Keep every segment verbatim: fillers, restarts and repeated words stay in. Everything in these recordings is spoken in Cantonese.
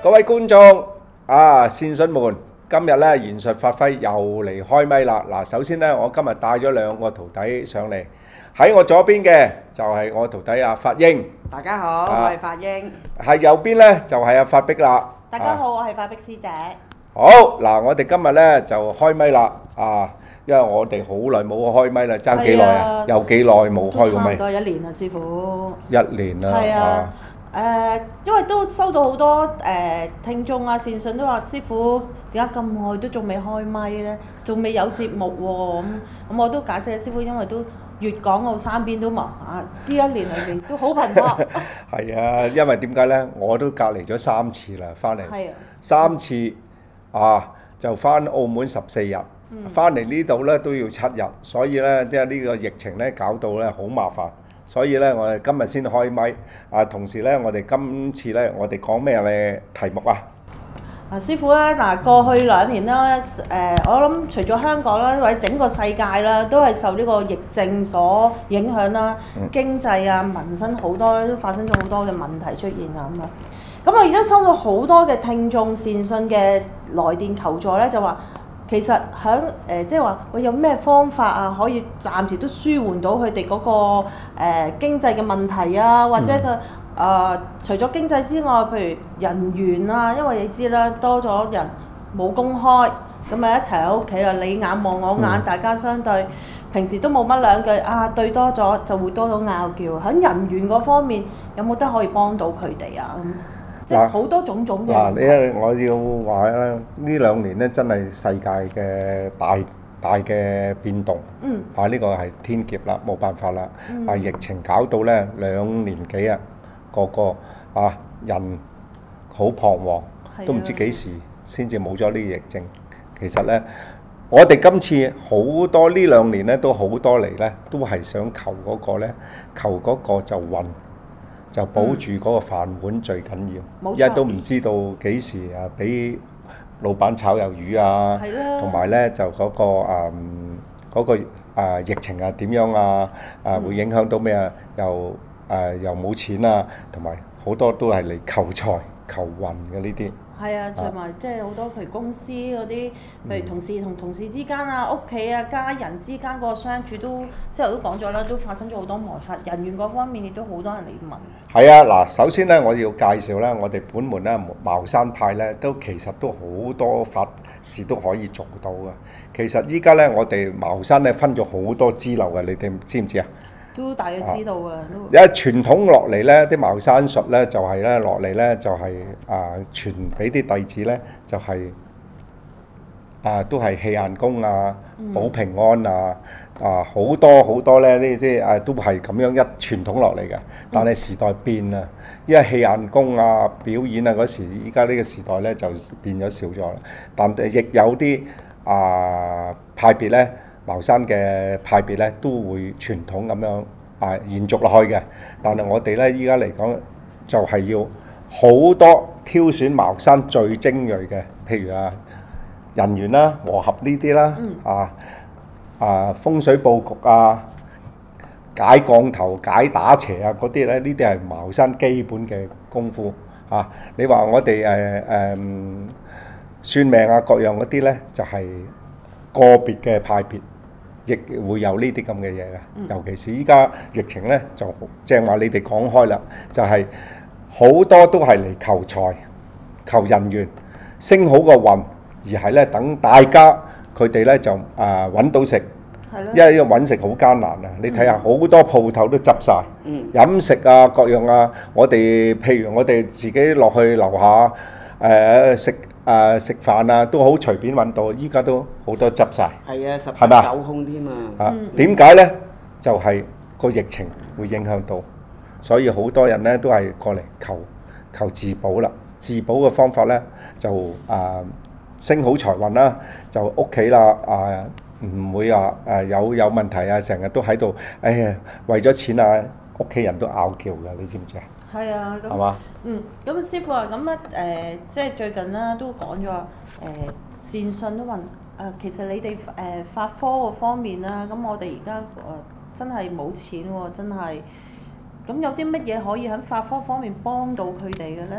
各位觀眾啊，善信們，今日咧賢術發揮又嚟開咪啦！嗱，首先咧，我今日帶咗兩個徒弟上嚟，喺我左邊嘅就係我徒弟阿法英， 大家好，我係法英。 喺右邊咧就係阿法碧啦。 大家好，我係法碧師姐。 好嗱，我哋今日咧就開咪啦啊！因為我哋好耐冇開咪啦，爭幾耐啊？有幾耐冇開過咪？ 都差唔多一年啦，師傅。 一年啦。 係啊。誒，因為都收到好多誒聽眾啊、善信都話：師傅點解咁耐都仲未開咪咧？仲未有節目喎咁。咁我都解釋，師傅因為都粵港澳三邊都忙啊，呢一年裏邊都好頻撲。 係啊，因為點解咧？我都隔離咗三次啦，翻嚟。係啊。三次啊，就翻澳門十四日。翻嚟呢度咧都要七日，所以咧即係呢個疫情咧搞到咧好麻煩，所以咧我哋今日先開咪啊。同時咧，我哋今次咧我哋講咩咧題目啊？ 啊，師傅咧嗱，過去兩年啦，誒、呃，我諗除咗香港啦，或者整個世界啦，都係受呢個疫症所影響啦，嗯、經濟啊、民生好多都發生咗好多嘅問題出現啊咁啊。咁我而家收到好多嘅聽眾善信嘅來電求助咧，就話。其實喺誒即係話，喂有咩方法啊，可以暫時都舒緩到佢哋嗰個誒、呃、經濟嘅問題啊，或者個誒、呃、除咗經濟之外，譬如人緣啊，因為你知啦，多咗人冇公開，咁啊一齊喺屋企啦，你眼望我眼，嗯、大家相對，平時都冇乜兩句啊，對多咗就會多咗拗撬。喺人緣嗰方面，有冇得可以幫到佢哋啊？咁即係好多種種嘅。嗱， 你我要話咧，呢兩年咧真係世界嘅大大嘅變動。嗯。啊，呢個係天劫啦，冇辦法啦。嗯。啊，疫情搞到咧兩年幾啊，個個啊人好彷徨，都唔知幾時先至冇咗呢個疫症。其實咧，我哋今次好多呢兩年咧都好多嚟咧，都係想求嗰個咧，求嗰個就運。就保住嗰個飯碗最緊要，因為都唔知道幾時啊，俾老闆炒魷魚啊，同埋咧就嗰個誒嗰個誒疫情啊點樣啊，誒會影響到咩啊？又誒又冇錢啊，同埋好多都係嚟求財求運嘅呢啲。 係啊，同埋即係好多譬如公司嗰啲，譬如同事同同事之間啊、屋企啊、家人之間個相處都，之後都講咗啦，都發生咗好多摩擦，人緣嗰方面亦都好多人嚟問。係啊，嗱，首先咧，我要介紹咧，我哋本門咧茅山派咧，都其實都好多法事都可以做到嘅。其實依家咧，我哋茅山咧分咗好多支流嘅，你哋知唔知啊？ 都大約知道嘅，都。 因為傳統落嚟咧，啲茅山術咧就係咧落嚟咧就係啊傳俾啲弟子咧就係啊都係氣眼功啊、保平安啊啊好多好多咧呢啲啊都係咁樣一傳統落嚟嘅。但係時代變啦，因為氣眼功啊表演啊嗰時，依家呢個時代咧就變咗少咗啦。但係亦有啲啊派別咧。茅山嘅派別咧都會傳統咁樣啊延續落去嘅，但係我哋咧依家嚟講就係要好多挑選茅山最精鋭嘅，譬如啊人緣啦、和合呢啲啦，啊啊風水佈局啊、解降頭、解打邪啊嗰啲咧，呢啲係茅山基本嘅功夫啊。你話我哋誒誒算命啊各樣嗰啲咧，就係個別嘅派別。亦會有呢啲咁嘅嘢嘅，尤其是依家疫情咧，就正話你哋講開啦，就係好多都係嚟求財、求人緣、升好個運，而係咧等大家佢哋咧就啊揾到食，因為呢個揾食好艱難啊！你睇下好多鋪頭都執曬，飲食啊各樣啊，我哋譬如我哋自己落去樓下誒食。誒食飯啊，都好隨便揾到，依家都好多執曬。 係啊，十室九空添啊！ 啊，點解咧？就係個疫情會影響到，所以好多人咧都係過嚟求求自保啦。自保嘅方法咧就誒升好財運啦，就屋企啦啊唔會話誒有有問題啊，成日都喺度，哎呀為咗錢啊，屋企人都拗撬㗎，你知唔知啊？ 係啊，咁係嘛？ 嗯，咁師傅啊，咁咧誒，即係最近啦，都講咗話誒善信都話誒，其實你哋誒法科嗰方面啦，咁我哋而家誒真係冇錢喎，真係。咁有啲乜嘢可以喺法科方面幫到佢哋嘅咧？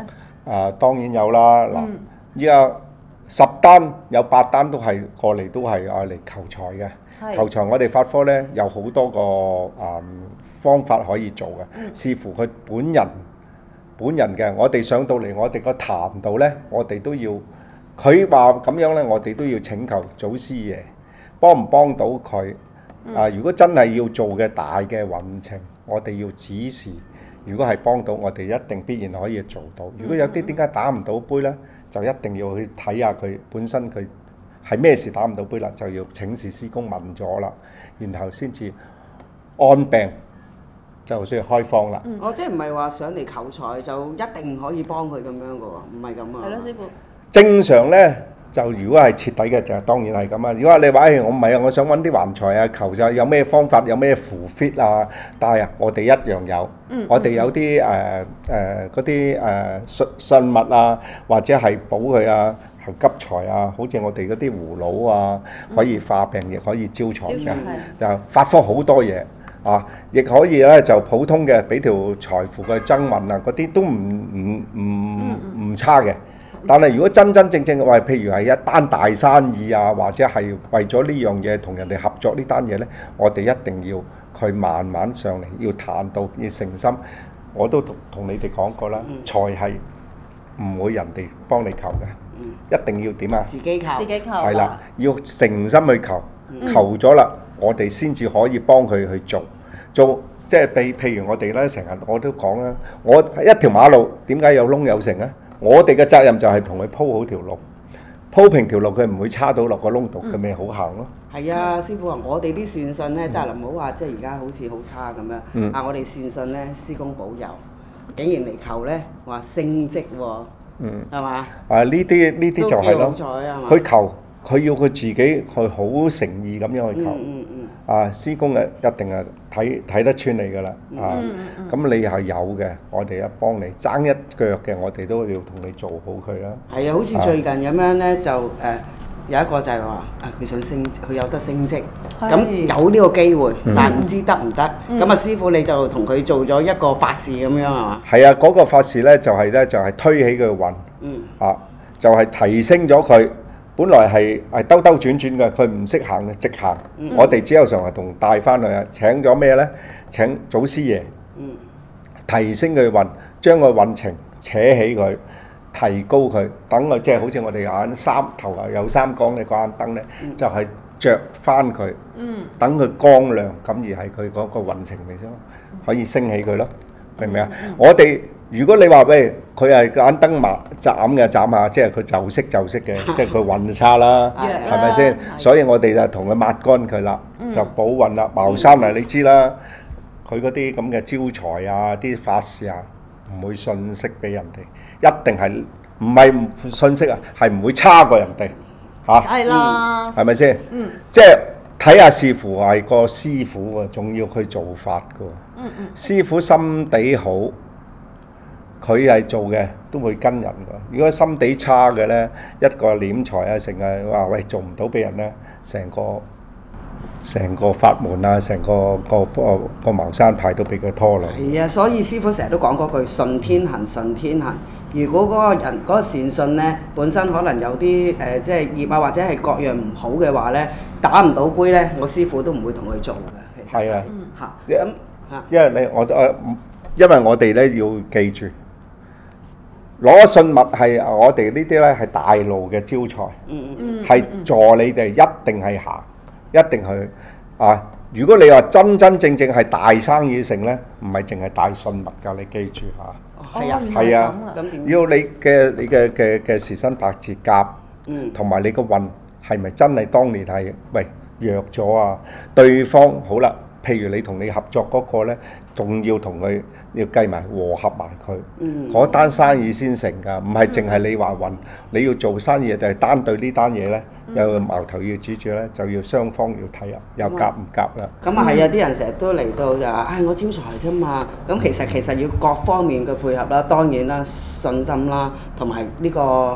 啊，當然有啦。嗱， 嗯依家十單有八單都係過嚟，都係愛嚟求財嘅。 係求財我哋法科呢有好多個啊、方法可以做嘅， 嗯視乎佢本人本人嘅。我哋上到嚟，我哋個壇度呢，我哋都要佢話咁樣呢，我哋都要請求祖師爺幫唔幫到佢。啊，如果真係要做嘅大嘅運程，我哋要指示。如果係幫到，我哋一定必然可以做到。如果有啲點解打唔到杯呢，就一定要去睇下佢本身佢係咩事打唔到杯啦，就要請示師公問咗啦，然後先至按病就需要開方啦。 我即係唔係話上嚟求財就一定可以幫佢咁樣嘅喎，唔係咁啊。 係咯，師傅。 正常呢，就如果係徹底嘅就當然係咁啊。如果你話誒我唔係啊，我想揾啲橫財啊，求就有咩方法，有咩符 fit 啊，但係啊，我哋一樣有。 嗯我哋有啲誒誒嗰啲誒信信物啊，或者係補佢啊，求急財啊，好似我哋嗰啲葫蘆啊，可以化病，亦可以招財嘅。 招財就法科好多嘢啊，亦可以咧就普通嘅俾條財符嘅增運啊，嗰啲都唔唔唔唔差嘅。但係如果真真正正嘅話，譬如係一單大生意啊，或者係為咗呢樣嘢同人哋合作呢單嘢呢，我哋一定要佢慢慢上嚟，要談到要誠心。我都同同你哋講過啦，財係唔會人哋幫你求嘅，一定要點啊？ 自己求。 自己求係啦啊， 要誠心去求，求咗啦，我哋先至可以幫佢去做做。即係譬譬如我哋咧，成日我都講啦，我一條馬路點解有窿有成啊？我哋嘅責任就係同佢鋪好條路，鋪平條路，佢唔會叉到落個窿度，佢咪好行咯。 係啊，師傅話我哋啲善信咧，真係唔好話即係而家好似好差咁樣。 嗯啊，我哋善信咧，師公保佑，竟然嚟求咧話升職喎， 嗯， 係嘛？ 啊呢啲呢啲就係都幾好咯， 彩啊嘛。 佢求佢要佢自己去好誠意咁樣去求。 嗯嗯嗯。 啊，師公誒一定係睇睇得穿你㗎啦，啊，咁你係有嘅，我哋一幫你爭一腳嘅，我哋都要同你做好佢啦。 係啊，好似最近咁樣咧，就誒有一個就係話啊，佢想升，佢有得升職，咁有呢個機會，但唔知得唔得。咁啊，師傅你就同佢做咗一個法事咁樣係嘛？ 係啊，嗰個法事咧就係咧就係推起佢運， 嗯， 啊，就係提升咗佢。本來係係兜兜轉轉嘅，佢唔識行嘅，直行。我哋只有常係同帶翻去啊。請咗咩呢？請祖師爺，提升佢運，將個運程扯起佢，提高佢，等佢即係好似我哋眼三頭啊有三光嘅嗰眼燈呢，就係着翻佢，等佢光亮，咁而係佢嗰個運程嚟先，可以升起佢咯，明唔明啊？我哋如果你話俾佢係眼燈麻斬嘅斬下，即係佢就識就識嘅，即係佢運差啦，係咪先？所以我哋就同佢抹乾佢啦，就保運啦。茅山啊，你知啦，佢嗰啲咁嘅招財啊，啲法事啊，唔會信息俾人哋，一定係唔係唔信息啊，係唔會差過人哋嚇， 係啦， 係咪先？ 嗯， 即係睇下視乎係個師傅喎，仲要佢做法㗎喎。 嗯嗯， 師傅心地好。佢係做嘅都會跟人㗎。如果心地差嘅呢，一個斂財啊，成日話喂做唔到俾人呢，成個成個法門啊，成個個個個茅山派都俾佢拖落。 係啊，所以師傅成日都講嗰句順天行，順天行。如果嗰個人嗰、嗰個善信呢，本身可能有啲誒、呃、即係業啊，或者係各樣唔好嘅話呢，打唔到杯呢，我師傅都唔會同佢做嘅。其實係啊， 嚇因咁嚇， 因為你我誒，因為我哋呢要記住。攞信物係我哋呢啲咧係大路嘅招財，係助你哋一定係行，一定去啊！如果你話真真正正係大生意成咧，唔係淨係大信物㗎，你記住嚇。 係啊， 係啊， 咁點？ 要你嘅你嘅嘅嘅時薪八字夾，同埋你個運係咪真係當年係喂弱咗啊？對方好啦，譬如你同你合作嗰個咧，仲要同佢。要計埋和合埋佢，嗰、嗯、單生意先成㗎，唔係淨係你話運，你要做生意就係、是、單對呢單嘢咧，嗯、有個矛頭要指住咧，就要雙方要睇下，又夾唔夾啦。 咁啊係，有啲人成日都嚟到就話，唉、哎，我招財啫嘛。咁其實其實要各方面嘅配合啦，當然啦，信心啦，同埋呢個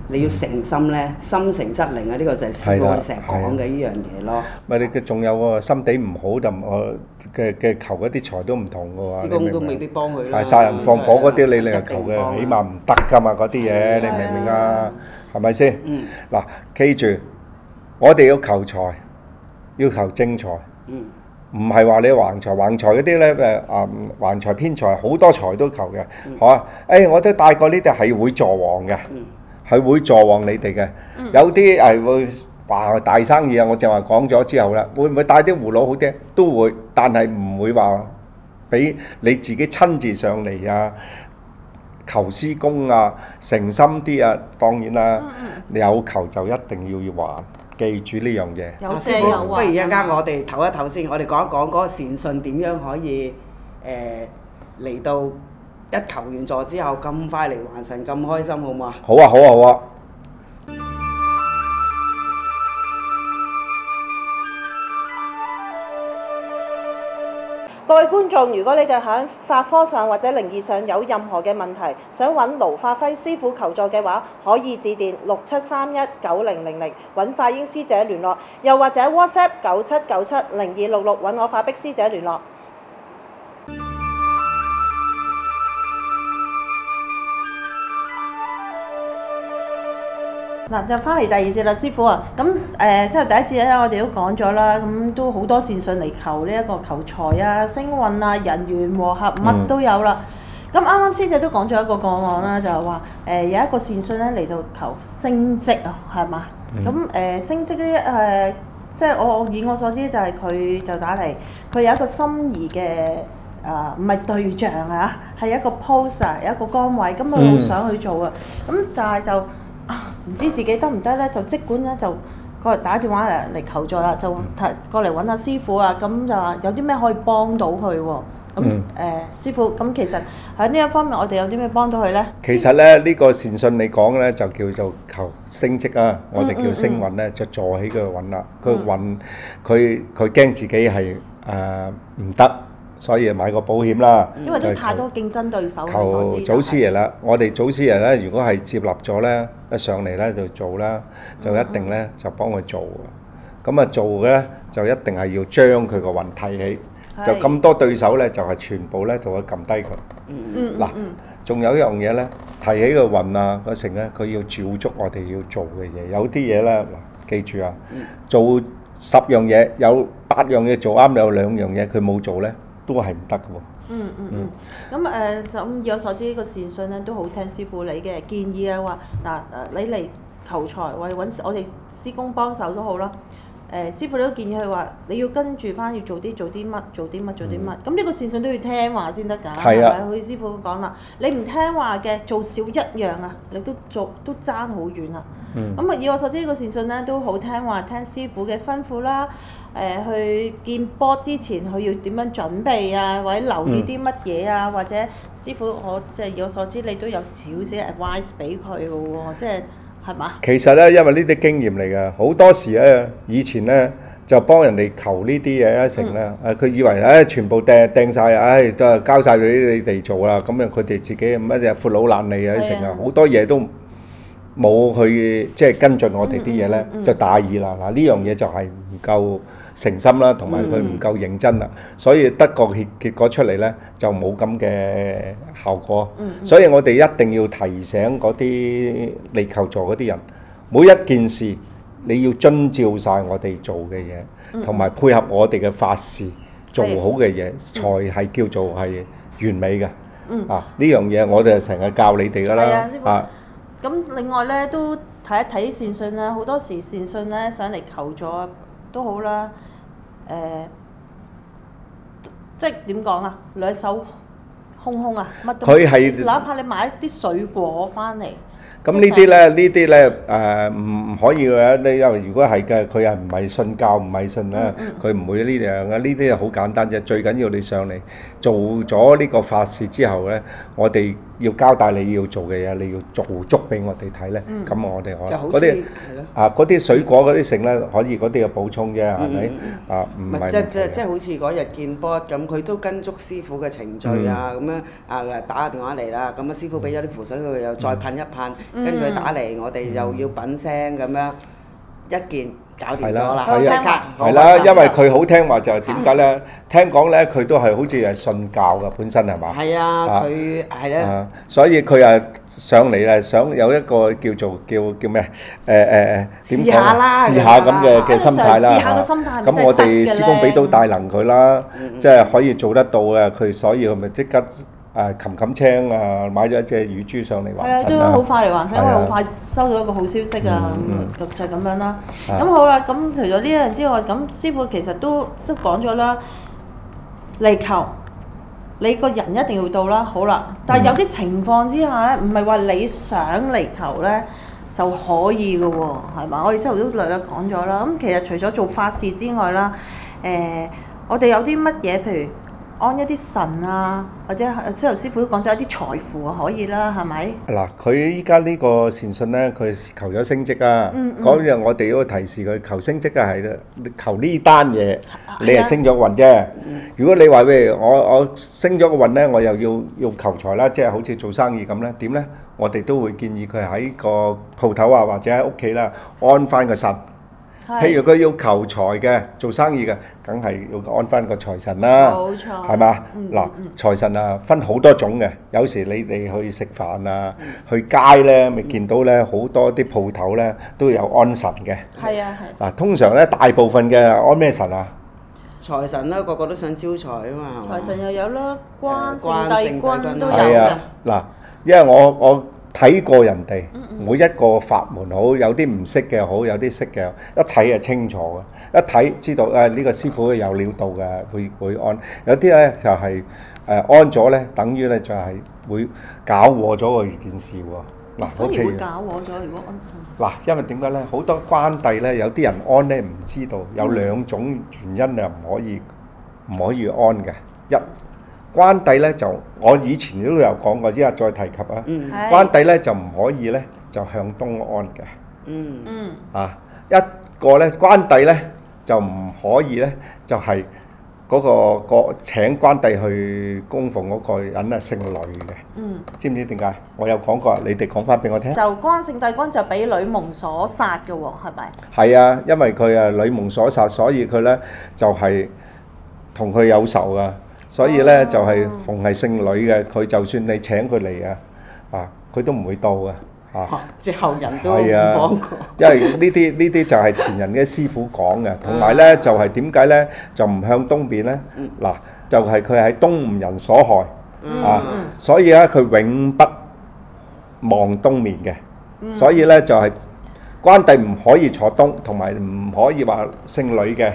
你要誠心咧，心誠則靈啊！呢個就係師傅我哋成日講嘅呢樣嘢咯。 咪你嘅仲有個心地唔好就我嘅嘅求嗰啲財都唔同嘅喎。 師公都未必幫佢啦。 係殺人放火嗰啲，你你又求一定幫嘅，起碼唔得㗎嘛嗰啲嘢，你明唔明啊？係咪先？ 嗯。 嗱，記住，我哋要求財，要求正財。 嗯。 唔係話你橫財，橫財嗰啲咧誒啊橫財偏財，好多財都求嘅，係嘛？誒，我都帶過呢啲係會助旺嘅，係會助旺你哋嘅。有啲係會話大生意啊，我就話講咗之後啦，會唔會帶啲葫蘆好啲？都會，但係唔會話俾你自己親自上嚟啊，求師公啊，誠心啲啊，當然啦，你有求就一定要要還。記住呢樣嘢。 有啊，師傅， 借有還。 不如一陣間我哋唞一唞先，我哋講一講嗰個善信點樣可以誒嚟到一求完座之後咁快嚟還神咁開心，好唔好啊？ 好啊，好啊，好啊！ 各位觀眾，如果你哋喺法科上或者靈異上有任何嘅問題，想揾盧發輝師傅求助嘅話，可以致電六七三一九零零零揾法英師姐聯絡，又或者 WhatsApp 九七九七零二六六揾我法碧師姐聯絡。嗱，就翻嚟第二節啦，師傅啊，咁誒，先頭第一節咧，我哋都講咗啦，咁都好多善信嚟求呢一個求財啊、星運啊、人緣和合，乜都有啦。咁啱啱師姐都講咗一個個案啦，就係話誒有一個善信咧嚟到求升職啊，係嘛？咁誒、呃、升職呢誒，即係我以我所知就係佢就打嚟，佢有一個心儀嘅誒唔係對象啊，係一個 post 啊，有一個崗位，咁佢好想去做啊，咁但係就啊，唔知自己得唔得咧，就即管咧就過嚟打電話嚟嚟求助啦，就提過嚟揾下師傅啊，咁就話有啲咩可以幫到佢喎。咁誒、嗯呃、師傅，咁其實喺呢一方面，我哋有啲咩幫到佢咧？ 其實咧，呢、呢個善信你講咧，就叫做求升職啊，我哋叫升運咧，就助起佢嘅運啦。佢運佢佢驚自己係誒唔得。所以買個保險啦， 因為都太多競爭對手。 求祖師爺啦，我哋祖師爺咧，如果係接納咗咧，一上嚟咧就做啦，就一定咧就幫佢做嘅。咁啊做嘅咧就一定係要將佢個運提起，就咁多對手咧就係全部咧同佢撳低佢。 嗯嗱，仲有一樣嘢咧，提起個運啊嗰成咧，佢要照足我哋要做嘅嘢。有啲嘢咧，嗱記住啊，做十樣嘢有八樣嘢做啱，有兩樣嘢佢冇做咧。都係唔得嘅喎。 嗯嗯嗯。咁誒，咁以我所知，呢個善信咧都好聽師傅你嘅建議啊，話嗱誒，你嚟求財，或者揾我哋師公幫手都好啦。誒，師傅你都建議佢話，你要跟住翻要做啲做啲乜，做啲乜做啲乜。咁呢個善信都要聽話先得㗎，係咪？好似師傅講啦，你唔聽話嘅，做少一樣啊，你都做都爭好遠啊。咁啊，以我所知，呢個善信咧都好聽話，聽師傅嘅吩咐啦。誒、呃、去見波之前，佢要點樣準備啊？或者留意啲乜嘢啊？嗯、或者師傅，我即係以我所知，你都有少少 advice 俾佢嘅喎，即係係嘛？ 其實咧，因為呢啲經驗嚟嘅，好多時咧，以前咧就幫人哋求呢啲嘢一成咧，誒佢、嗯、以為誒、哎、全部掟掟曬，誒都係交晒俾你哋做啦，咁樣佢哋自己乜嘢闊佬懶理啊一成啊，好多嘢都冇去即係跟進我哋啲嘢咧，嗯嗯嗯、就大意啦。嗱呢樣嘢就係唔夠誠心啦，同埋佢唔夠認真啦，所以得個結結果出嚟咧就冇咁嘅效果。所以我哋一定要提醒嗰啲嚟求助嗰啲人，每一件事你要遵照晒我哋做嘅嘢，同埋配合我哋嘅法事做好嘅嘢，才係叫做係完美嘅。啊，呢樣嘢我哋成日教你哋㗎啦。啊， 咁另外咧都睇一睇善信啦，好多時善信咧上嚟求助都好啦。誒、呃，即係點講啊？兩手空空啊，乜都佢係，哪怕你買一啲水果翻嚟， 咁呢啲咧，呢啲咧誒唔唔可以嘅。你因為如果係嘅，佢係唔係信教唔係信咧，佢唔、嗯嗯、會呢樣嘅。呢啲係好簡單啫。最緊要你上嚟做咗呢個法事之後咧，我哋要交代你要做嘅嘢，你要做足俾我哋睇咧。咁、嗯、我哋可嗰啲啊嗰啲水果嗰啲剩咧，可以嗰啲嘅補充啫，係咪、嗯嗯？啊唔係即即即好似嗰日見波咁，佢都跟足師傅嘅程序啊，咁、嗯、樣啊打個電話嚟啦，咁啊師傅俾咗啲符水佢又再噴一噴。 跟住佢打嚟，我哋又要品聲咁樣一件搞掂咗係啦啦， 係啊即刻係啦，因為佢好聽話就係點解咧？聽講咧，佢都係好似係信教嘅本身係嘛？ 係啊， 啊佢係咧。 啊，所以佢啊上嚟咧，想有一個叫做叫叫咩？誒誒誒點試講啊？ 下啦試下咁嘅嘅咁心態啦嘗試下個嚇心態係咪咁我哋真係得嘅師公俾到大能佢啦， 嗯即係可以做得到嘅。佢所以佢咪即刻誒冚冚青啊，買咗一隻乳豬上嚟係啊， 還塵啦。 都好快嚟還清，因為係啊好快收到一個好消息啊， 嗯咁就就咁樣啦。 啊咁好啦，咁除咗呢樣之外，咁師傅其實都都講咗啦，嚟求你個人一定要到啦，好啦。但係有啲情況之下咧，唔係話你想嚟求咧就可以嘅喎，係嘛？我哋之後都略略講咗啦。咁其實除咗做法事之外啦，誒、我哋有啲乜嘢，譬如安一啲神啊，或者之後師傅都講咗一啲財富啊，可以啦，係咪？ 嗱，佢依家呢個善信咧，佢求咗升職啊。 嗯嗯嗰樣我哋都提示佢求升職嘅係求呢單嘢，你係係啊升咗運啫。如果你話譬如我我升咗個運咧，我又要要求財啦，即係好似做生意咁咧，點咧？我哋都會建議佢喺個鋪頭啊，或者喺屋企啦，安翻個神。譬如佢要求財嘅，做生意嘅，梗係要安翻個財神啦。 冇錯， 係嘛？嗱嗯嗯， 財神啊，分好多種嘅。有時你哋去食飯啊，去街咧，咪見到咧好多啲鋪頭咧都有安神嘅。 係啊係。 嗱，通常咧大部分嘅安咩神啊？ 財神啦，個個都想招財啊嘛，係嘛財神又有啦，關關聖帝聖帝君君都有係啊嘅。， 嗱，因為我我睇過人哋每一個法門好，有啲唔識嘅好，有啲識嘅，一睇就清楚嘅，一睇知道誒呢個師傅有料到嘅，會會安。有啲咧就係誒安咗咧，等於咧就係會搞禍咗個件事喎。嗱， 反而會譬如搞我咗，如果安嗱，因為點解咧？好多關帝咧，有啲人安咧唔知道，有兩種原因啊，唔可以唔可以安嘅。一關帝咧就我以前都有講過，依家再提及啊。 嗯係關帝咧就唔可以咧就向東安嘅。 嗯嗯啊，一個咧關帝咧就唔可以咧就係、嗰、個個請關帝去供奉嗰個人啊姓呂嘅， 嗯， 知唔知點解？我有講過，你哋講翻俾我聽。 就關聖帝君就俾呂蒙所殺嘅喎，係咪？ 係啊，因為佢啊呂蒙所殺，所以佢咧就係同佢有仇噶，所以咧、 哦就係逢係姓呂嘅，佢就算你請佢嚟啊，啊佢都唔會到嘅，啊。 嚇即係後人都唔係啊放過。 因為呢啲呢啲就係前人嘅師傅講嘅，同埋咧就係點解咧就唔向東邊咧？嗱，就係佢係東吳人所害啊， 嗯所以咧佢永不望東面嘅，所以咧就係關帝唔可以坐東，同埋唔可以話姓呂嘅，誒誒誒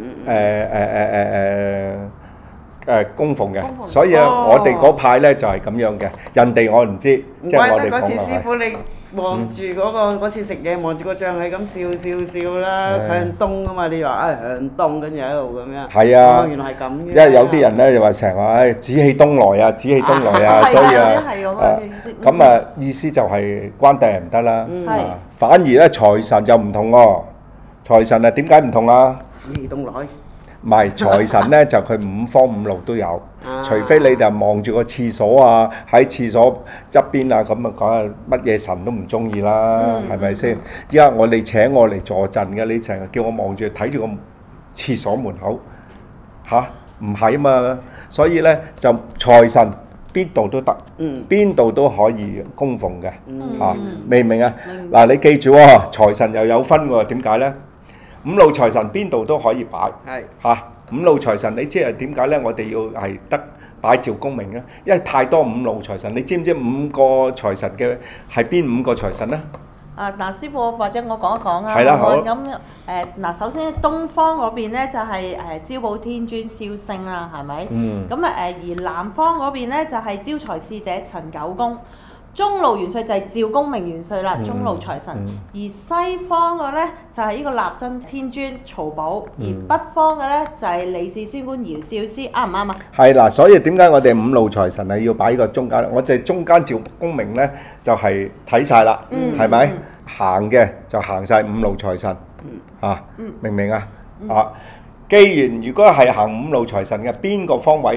誒誒誒供奉嘅供，奉所以啊哦我哋嗰派咧就係咁樣嘅，人哋我唔知， 唔即係我哋怪得嗰次講嘅係。 師傅你望住嗰個嗰次食嘢，望住個醬係咁笑笑笑啦， 係向東啊嘛！你話啊向東，跟住喺度咁樣。 係啊哦原來係咁嘅。 因為有啲人咧就話成日話誒紫氣東來啊，紫氣東來啊， 係所以啊， 啊， 有啲係咁啊啊。 咁啊意思就係關帝係唔得啦， 嗯係啊反而咧財神就唔同喎，財神啊點解唔同啊？ 紫氣東來。 唔係財神咧就佢五方五路都有， 啊除非你就望住個廁所啊，喺廁所側邊啊，咁啊講啊乜嘢神都唔中意啦， 嗯係咪先？依家我哋請我嚟坐鎮嘅，你成日叫我望住睇住個廁所門口，吓唔係啊嘛，所以咧就財神邊度都得， 嗯邊度都可以供奉嘅， 嗯嚇明唔明啊？ 明嗱，你記住喎，財神又有分喎，點解咧？五路財神邊度都可以擺。 係。 嚇、五路財神，你知係點解咧？我哋要係得擺照功名咧，因為太多五路財神，你知唔知五個財神嘅係邊五個財神咧？ 啊嗱，師傅或者我講一講啊。 係啦好咁誒嗱，首先東方嗰邊咧就係誒招寶天尊蕭星啦，係咪？ 嗯咁啊誒，而南方嗰邊咧就係招財使者陳九公。中路元帥就係趙公明元帥啦， 嗯中路財神。 嗯而西方嘅咧就係呢個立真天尊曹寶，而嗯北方嘅咧就係李氏仙官姚少師，啱唔啱啊？ 係啦，所以點解我哋五路財神係要擺呢個中間咧？我哋中間趙公明咧就係睇晒啦， 嗯係咪、 嗯行嘅就行晒五路財神，嚇、 嗯明唔明啊？啊，既然如果係行五路財神嘅邊個方位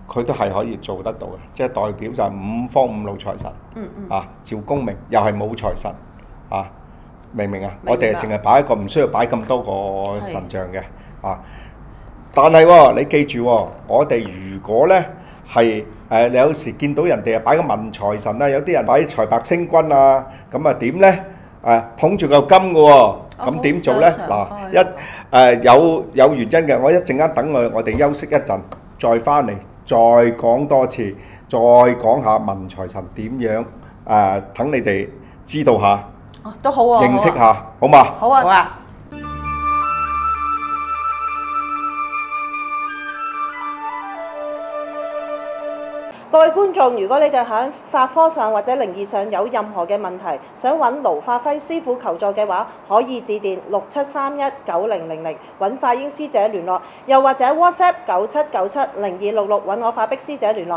佢都係可以做得到嘅，即係代表就係五方五路財神。 嗯嗯。 啊，趙公明又係冇財神啊，明唔明啊？ 明白我哋淨係擺一個，唔需要擺咁多個神像嘅啊。但係喎，你記住喎，我哋如果咧係誒，你有時見到人哋啊擺個文財神啊，有啲人擺財帛星君啊，咁啊點咧？誒捧住嚿金嘅喎，咁點做咧？嗱，一誒有有原因嘅，我一陣間等我我哋休息一陣，再翻嚟再講多次，再講下文財神點樣誒，等你哋知道下， 哦，都好喎， 認識下，好嘛？ 好啊， 好啊。 各位觀眾，如果你哋喺法科上或者靈異上有任何嘅問題，想揾盧發輝師傅求助嘅話，可以致電六七三一九零零零揾法英師姐聯絡，又或者 WhatsApp 九七九七零二六六揾我法碧師姐聯絡。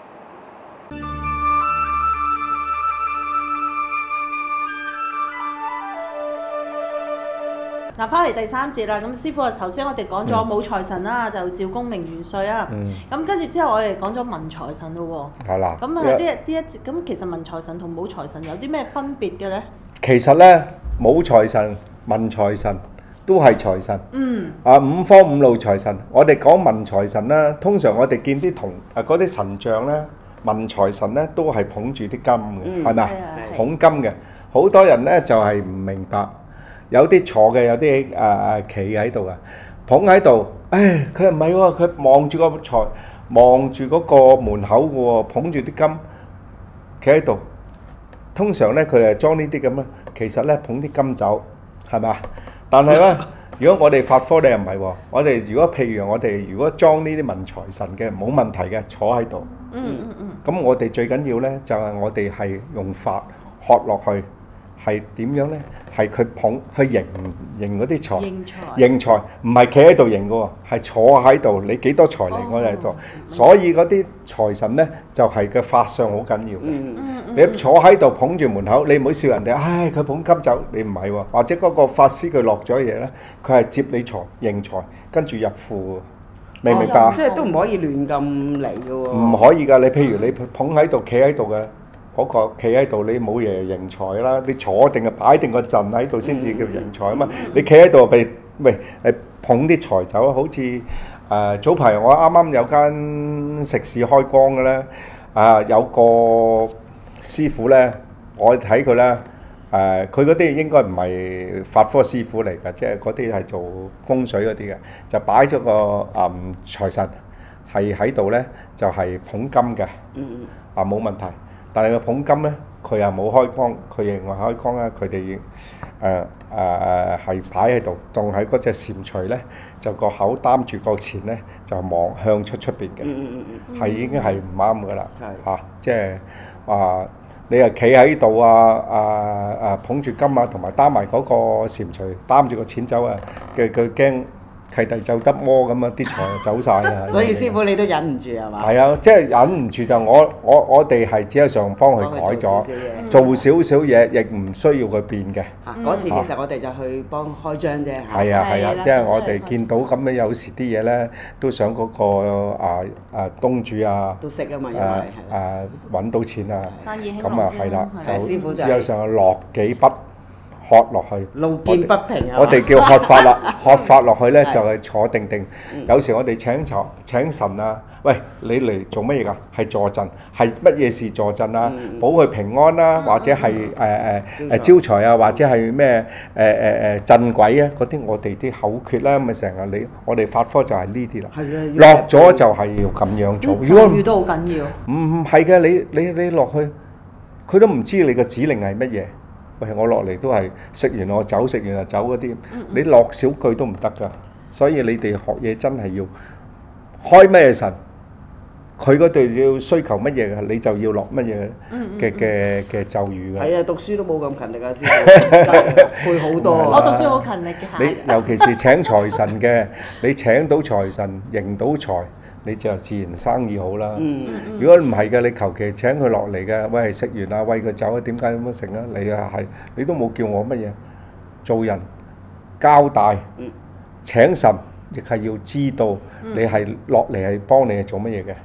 嗱，翻嚟第三節啦，咁師傅啊，頭先我哋講咗冇財神啦，就趙公明元帥啊，咁跟住之後我哋講咗文財神咯喎， 係啦。 咁啊呢一呢一節，咁其實文財神同冇財神有啲咩分別嘅咧？ 其實咧，冇財神、文財神都係財神。 嗯。 啊，五方五路財神，我哋講文財神啦，通常我哋見啲銅啊嗰啲神像咧，文財神咧都係捧住啲金嘅，係咪啊？捧金嘅，好多人咧就係唔明白。有啲坐嘅，有啲誒誒企喺度啊，捧喺度。唉，佢唔係喎，佢望住個財，望住嗰個門口嘅喎，捧住啲金，企喺度。通常咧，佢係裝呢啲咁啊，其實咧捧啲金走，係咪啊？但係咧，如果我哋法科你又唔係喎，我哋如果譬如我哋如果裝呢啲文財神嘅冇問題嘅，坐喺度。 嗯嗯嗯。 咁我哋最緊要咧就係我哋係用法喝落去。係點樣咧？係佢捧去迎迎嗰啲財，迎財唔係企喺度迎嘅喎，係坐喺度。你幾多財嚟，我就喺度。所以嗰啲財神咧，就係個法相好緊要嘅。你坐喺度捧住門口，你唔好笑人哋。唉，佢捧金走，你唔係喎。或者嗰個法師佢落咗嘢咧，佢係接你財迎財，跟住入庫，明唔明白？ 即係都唔可以亂咁嚟嘅喎。 唔可以㗎，你譬如你捧喺度，企喺度嘅。嗰個企喺度，你冇嘢迎財啦，你坐定係擺定個陣喺度先至叫迎財啊嘛！你企喺度被喂誒捧啲財走，好似誒、呃、早排我啱啱有間食肆開光嘅咧，啊、呃、有個師傅咧，我睇佢咧誒，佢嗰啲應該唔係法科師傅嚟㗎，即係嗰啲係做風水嗰啲嘅，就擺咗個誒、嗯、財神係喺度咧，就係、是、捧金嘅，啊冇問題。但係個捧金咧，佢又冇開光，佢認為開光咧，佢哋誒誒誒係擺喺度，仲喺嗰隻蟾蜍咧，就個口擔住個錢咧，就望向出出邊嘅，係、嗯嗯嗯、已經係唔啱噶啦，嚇、啊，即係啊，你係企喺度啊啊啊捧住金啊，同埋擔埋嗰個蟾蜍擔住個錢走啊，嘅佢驚。契弟就得魔咁啊！啲財走曬啊！ 所以師傅你都忍唔住係嘛？ 係啊，即係忍唔住就我我我哋係只係上幫佢改咗，做少少嘢，亦唔需要佢變嘅。 嚇！嗰次其實我哋就去幫開張啫。 係啊係啊，即係我哋見到咁樣有時啲嘢咧，都想嗰個啊啊東主啊， 都識啊嘛，因為係啊揾到錢啊，咁啊係啦，就只有上落幾筆。喝落去， 路見不平啊！ 我哋叫喝法啦，喝法落去咧就係坐定定。有時我哋請財請神啊，喂，你嚟做乜嘢㗎？係坐鎮，係乜嘢事坐鎮啊？保佢平安啦，或者係誒誒誒招財啊，或者係咩誒誒誒鎮鬼啊？嗰啲我哋啲口訣啦，咪成日你我哋法科就係呢啲啦。落咗就係要咁樣做。 如果語都好緊要。 唔唔係嘅，你你你落去，佢都唔知你嘅指令係乜嘢。喂，我落嚟都係食完我走，食完就走嗰啲，你落少句都唔得㗎。所以你哋學嘢真係要開咩神，佢嗰度要需求乜嘢嘅，你就要落乜嘢嘅嘅嘅咒語㗎。 係啊，讀書都冇咁勤力啊，師傅背好多。 我讀書好勤力嘅。 你尤其是請財神嘅，你請到財神，迎到財。你就自然生意好啦。嗯、如果唔係嘅，你求其請佢落嚟嘅，喂食完啊，餵佢走啊，點解咁樣食啊？你啊係，你都冇叫我乜嘢。做人交代，嗯、請神亦係要知道你係落嚟係幫你係做乜嘢嘅。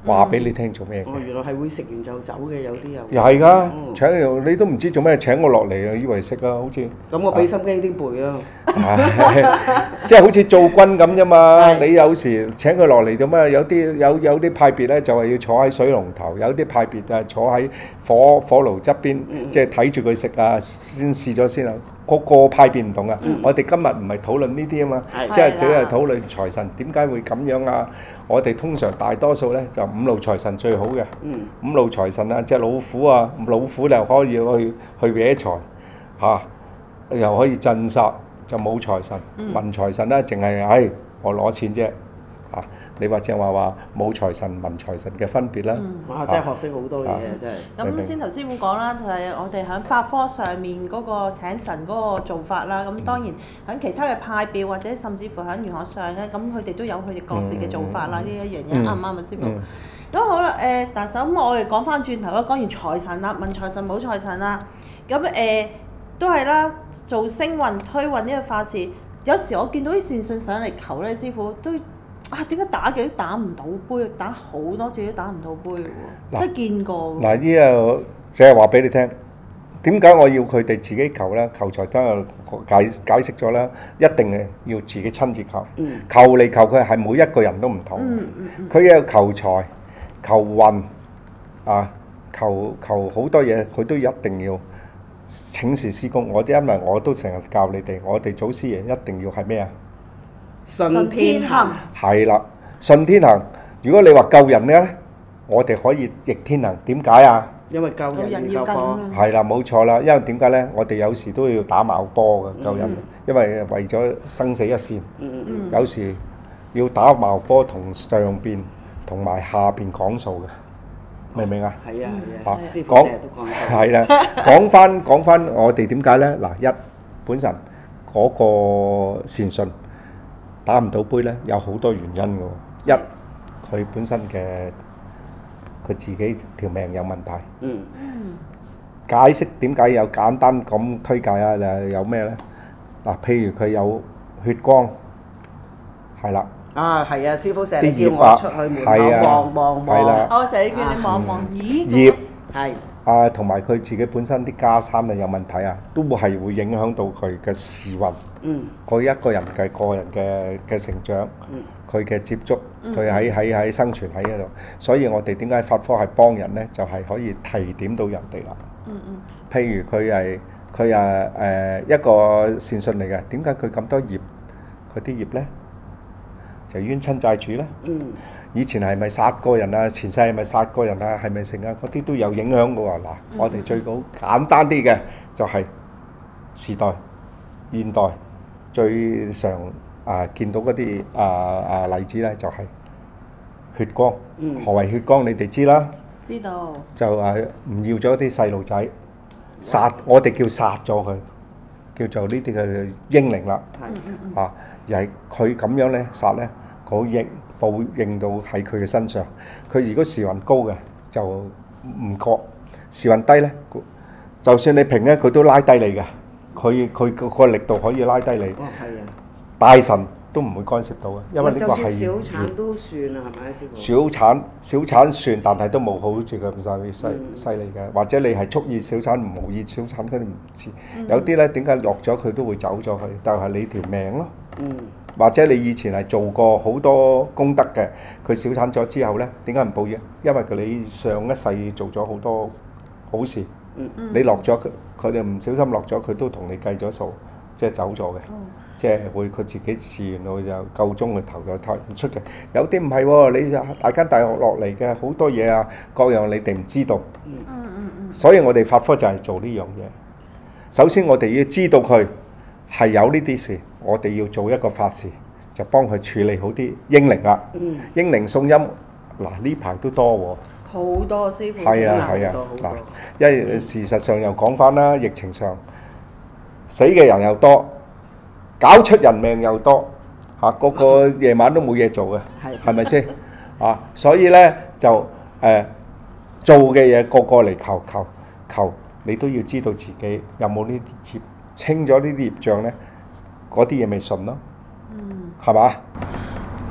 話俾你聽做咩嘅。 哦，原來係會食完就走嘅，有啲又又係㗎， 哦請你都唔知做咩請我落嚟啊，以為識啊，好似咁我俾心機啲背啦。 即係好似做軍咁啫嘛。 係你有時請佢落嚟做咩？有啲有有啲派別咧就係要坐喺水龍頭，有啲派別就係坐喺火火爐側邊， 嗯即係睇住佢食啊，先試咗先啊。個個派別唔同啊。 嗯我哋今日唔係討論呢啲啊嘛， 係即係只係係啦討論財神點解會咁樣啊。我哋通常大多數咧就五路財神最好嘅。 嗯， 五路財神啊，隻老虎啊，老虎又可以去去搲財嚇，又可以鎮煞，就冇財神。文財神咧，淨係唉，我攞錢啫嚇。你或者話話冇財神、文財神嘅分別啦。 哇！真係學識好多嘢啊，真係。 咁先頭師傅講啦，就係我哋喺法科上面嗰個請神嗰個做法啦。咁當然喺其他嘅派別或者甚至乎喺玄學上咧，咁佢哋都有佢哋各自嘅做法啦。呢一樣嘢啱唔啱啊，師傅？咁好啦，誒，但係咁我哋講翻轉頭啦，講完財神啦，文財神冇財神啦，咁誒都係啦，做星運推運呢個法事，有時我見到啲善信上嚟求咧，師傅都啊點解打極都打唔到杯，打好多次都打唔到杯嘅喎， 嗱真係見過喎。 嗱，呢個即係話俾你聽，點解我要佢哋自己求咧？求財真係解解釋咗啦，一定係要自己親自求。 嗯求嚟求去係每一個人都唔同。 嗯嗯嗯。 佢有求財、求運啊，求求好多嘢，佢都一定要請示師公。我因為我都成日教你哋，我哋祖師爺一定要係咩啊？ 順天行。 係啦，順天行。如果你話救人咧，我哋可以逆天行。點解啊？ 因為救人要救火。 係啦，冇錯啦。因為點解咧？我哋有時都要打矛波嘅救人， 嗯因為為咗生死一線。 嗯嗯嗯。 有時要打矛波同上邊同埋下邊講數嘅，明唔明啊？ 係啊係啊啊，師傅講成日都講到。 係啦，講翻講翻我哋點解咧？嗱，一本身嗰個善信打唔到杯咧，有好多原因嘅喎。一佢本身嘅佢自己條命有問題。 嗯。 解釋點解有簡單咁推介啊？誒有咩咧？嗱，譬如佢有血光，係啦。 啊，係啊！師傅成日啲葉叫我出去門係啊口望望係啦望。 我成日叫你望望，咦？ 葉係。 啊，同埋佢自己本身啲家產啊有問題啊，都係會影響到佢嘅時運。 嗯。 佢一個人嘅個人嘅嘅成長， 嗯。 佢嘅接觸，佢喺喺喺生存喺嗰度，所以我哋點解法科係幫人咧？就係可以提點到人哋啦。 嗯嗯。 譬如佢係佢誒誒一個善信嚟嘅，點解佢咁多業？佢啲業咧就冤親債主咧。 嗯。 以前係咪殺過人啊？前世係咪殺過人啊？係咪成啊？嗰啲都有影響嘅喎。嗱，我哋最好簡單啲嘅就係時代、現代最常啊見到嗰啲啊啊例子咧，就係血光。 嗯何謂血光？你哋知啦， 知道。 就誒唔要咗啲細路仔，殺我哋叫殺咗佢，叫做呢啲嘅英靈啦。 係。 嗯嗯啊，而係佢咁樣咧殺咧，嗰應報應到喺佢嘅身上。佢如果時運高嘅就唔覺，時運低咧，就算你平咧，佢都拉低你嘅。佢佢個個力度可以拉低你。 哦，係啊。 大神都唔會干涉到嘅，因為呢個係就算小產都算啊，係咪師傅？ 小產小產算，但係都冇好似佢咁犀犀嗯犀利嘅。或者你係蓄意小產，唔無意小產，佢哋唔知。有啲咧點解落咗佢都會走咗去，但係你條命咯。 嗯。 或者你以前係做過好多功德嘅，佢小產咗之後咧，點解唔報應？因為佢你上一世做咗好多好事， 嗯你落咗佢，佢哋唔小心落咗，佢都同你計咗數，即係走咗嘅。即係會佢自己自然會就夠鐘去投就投唔出嘅。有啲唔係喎，你大間大學落嚟嘅好多嘢啊，各樣你哋唔知道。 嗯嗯嗯。 所以我哋法科就係做呢樣嘢。首先我哋要知道佢係有呢啲事，我哋要做一個法事，就幫佢處理好啲英靈啦。 嗯。 英靈送陰，嗱呢排都多喎。 好多師傅。 係啊係啊，嗱，因為事實上又講翻啦，疫情上死嘅人又多。搞出人命又多嚇，個個夜晚都冇嘢做嘅，係咪先啊？所以咧就誒做嘅嘢個個嚟求求求，你都要知道自己有冇呢啲業，清咗呢啲業障咧，嗰啲嘢咪順咯，係嘛？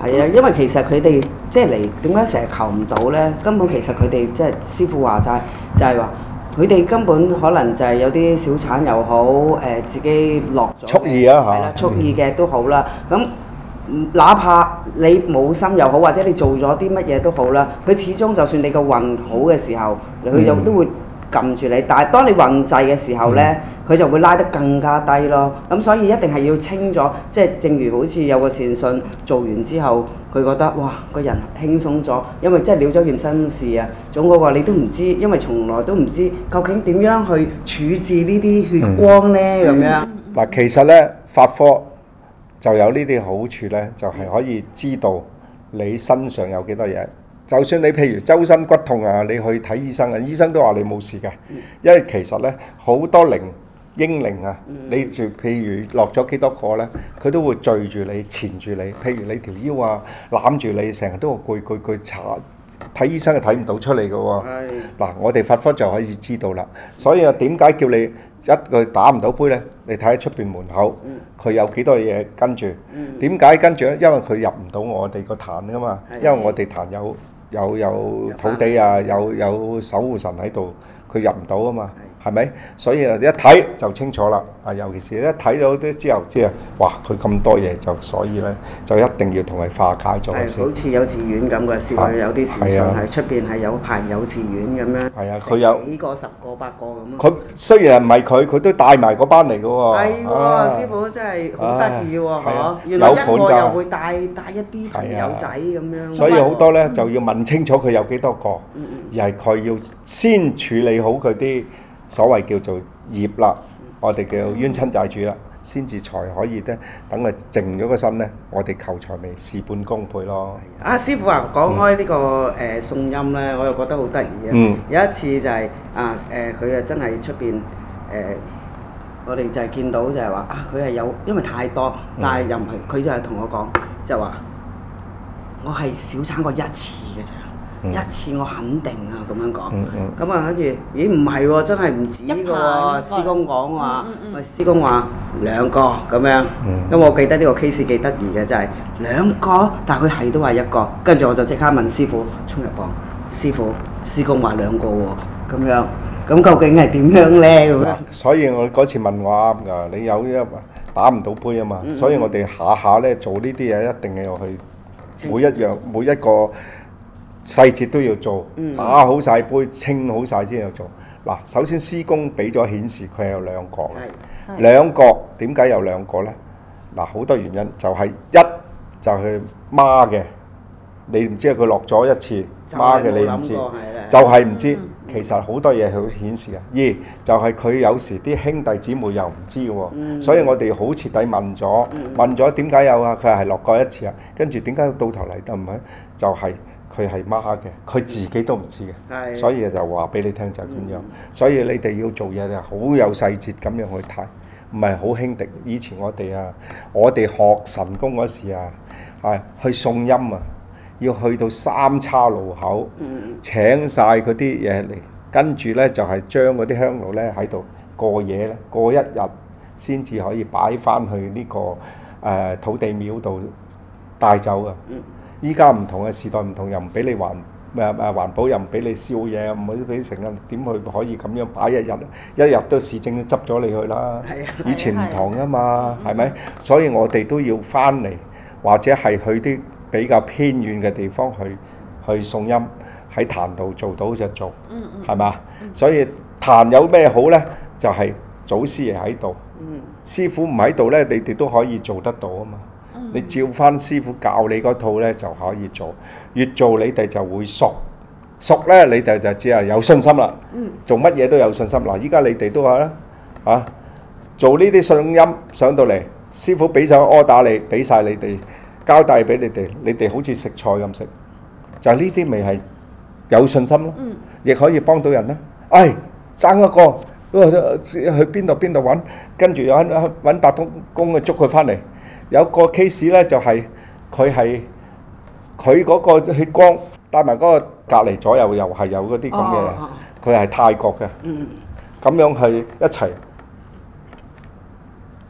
係啊，因為其實佢哋即係嚟點解成日求唔到咧？根本其實佢哋即係師傅話齋，就係話佢哋根本可能就係有啲小產又好，誒、呃、自己落咗蓄意啊嚇， 係啦，蓄意嘅都好啦。咁哪怕你冇心又好，或者你做咗啲乜嘢都好啦，佢始終就算你個運好嘅時候，佢就都會撳住你。但係當你運滯嘅時候咧，佢就會拉得更加低咯。咁所以一定係要清咗，即係正如好似有個善信做完之後，佢覺得哇個人輕鬆咗，因為真係了咗件身事啊。總嗰個你都唔知，因為從來都唔知究竟點樣去處置呢啲血光咧咁樣。 嗱，其實咧法科就有呢啲好處咧，就係可以知道你身上有幾多嘢。就算你譬如周身骨痛啊，你去睇醫生啊，醫生都話你冇事嘅，因為其實咧好多靈英靈啊，你就譬如落咗幾多個咧，佢都會聚住你、纏住你。譬如你條腰啊，攬住你，成日都會攰攰攰查，睇醫生係睇唔到出嚟嘅喎。嗱，我哋法科就可以知道啦。所以啊，點解叫你一句打唔到杯咧？你睇喺出邊門口，佢有幾多嘢跟住？點解跟住咧？因為佢入唔到我哋個壇噶嘛，因為我哋壇有有有土地啊，有有守護神喺度，佢入唔到啊嘛。係咪？所以啊，一睇就清楚啦。啊，尤其是一睇到啲之後知啊，哇！佢咁多嘢就所以咧，就一定要同佢化解咗先。 係好似幼稚園咁嘅，試過有啲善信係出邊係有排幼稚園咁樣。 係啊，佢有幾個、十個、八個咁。 佢雖然唔係佢，佢都帶埋嗰班嚟嘅喎。 係喎，師傅真係好得意喎，嗬！原來一個又會帶帶一啲朋友仔咁樣。 所以好多咧就要問清楚佢有幾多個，而係佢要先處理好佢啲。所謂叫做業啦，我哋叫冤親債主啦，先至才可以咧，等佢靜咗個心咧，我哋求財咪事半功倍咯。 啊，師傅啊，講開呢個誒送音咧，我又覺得好得意啊！有一次就係啊誒，佢啊真係出邊誒，我哋就係見到就係話啊，佢係有，因為太多，但係又唔係，佢就係同我講，就話我係少產過一次嘅咋。一次我肯定啊，咁樣講，咁啊跟住，咦唔係喎，真係唔止嘅喎，師公講話，喂師公話兩個咁樣，咁我記得呢個 case 幾得意嘅，就係兩個，但係佢係都話一個，跟住我就即刻問師傅衝入房，師傅師公話兩個喎，咁樣，咁究竟係點樣咧？咁樣， 所以我嗰次問我啱㗎，你有一打唔到杯啊嘛，所以我哋下下咧做呢啲嘢一定要去每一樣每一個。細節都要做，打好晒杯，清好晒先有做。嗱，首先師公俾咗顯示佢係有兩個，兩個點解有兩個呢？嗱，好多原因，就係一就係孖嘅，你唔知佢落咗一次孖嘅，你唔知，就係唔知。其實好多嘢佢顯示嘅。二就係佢有時啲兄弟姊妹又唔知嘅喎，所以我哋好徹底問咗，問咗點解有啊？佢係落過一次啊，跟住點解到頭嚟都唔係？就係。佢係孖嘅，佢自己都唔知嘅，所以就話俾你聽就係咁樣。所以你哋要做嘢就好有細節咁樣去睇，唔係好輕敵。以前我哋啊，我哋學神功嗰時啊，係去送陰啊，要去到三叉路口請晒嗰啲嘢嚟，跟住咧就係將嗰啲香爐咧喺度過夜咧，過一日先至可以擺翻去呢個誒土地廟度帶走啊。依家唔同嘅時代唔同，又唔俾你環誒誒環保，又唔俾你燒嘢，唔可以俾成日點去可以咁樣擺一日？一日都市政都執咗你去啦。以前唔同啊嘛，係咪？所以我哋都要翻嚟，或者係去啲比較偏遠嘅地方去去送陰，喺壇度做到就做，係嘛？所以壇有咩好呢？就係祖師爺喺度，師傅唔喺度呢，你哋都可以做得到啊嘛。你照翻師傅教你嗰套咧就可以做，越做你哋就會熟，熟咧你哋就知係有信心啦。做乜嘢都有信心。嗱，依家你哋都話啦，啊，做呢啲送陰上到嚟，師傅俾手 order 你，俾晒你哋交代俾你哋，你哋好似食菜咁食，就係呢啲咪係有信心咯，亦可以幫到人啦。唉，爭一個，去邊度邊度揾，跟住有揾揾八公公去捉佢翻嚟。有個 case 咧就係佢係佢嗰個血光帶埋嗰個隔離左右又係有嗰啲咁嘅，佢係泰國嘅，咁樣去一齊，